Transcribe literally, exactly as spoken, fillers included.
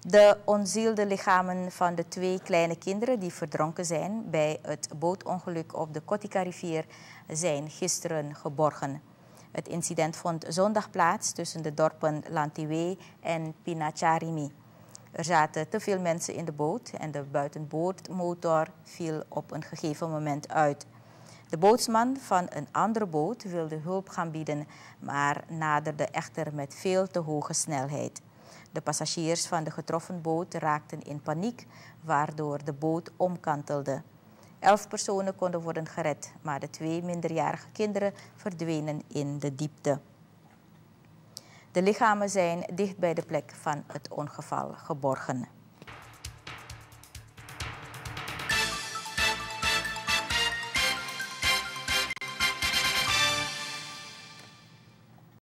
De onzielde lichamen van de twee kleine kinderen die verdronken zijn bij het bootongeluk op de Kotika-rivier zijn gisteren geborgen. Het incident vond zondag plaats tussen de dorpen Lantiwe en Pinacharimi. Er zaten te veel mensen in de boot en de buitenboordmotor viel op een gegeven moment uit. De bootsman van een andere boot wilde hulp gaan bieden, maar naderde echter met veel te hoge snelheid. De passagiers van de getroffen boot raakten in paniek, waardoor de boot omkantelde. Elf personen konden worden gered, maar de twee minderjarige kinderen verdwenen in de diepte. De lichamen zijn dicht bij de plek van het ongeval geborgen.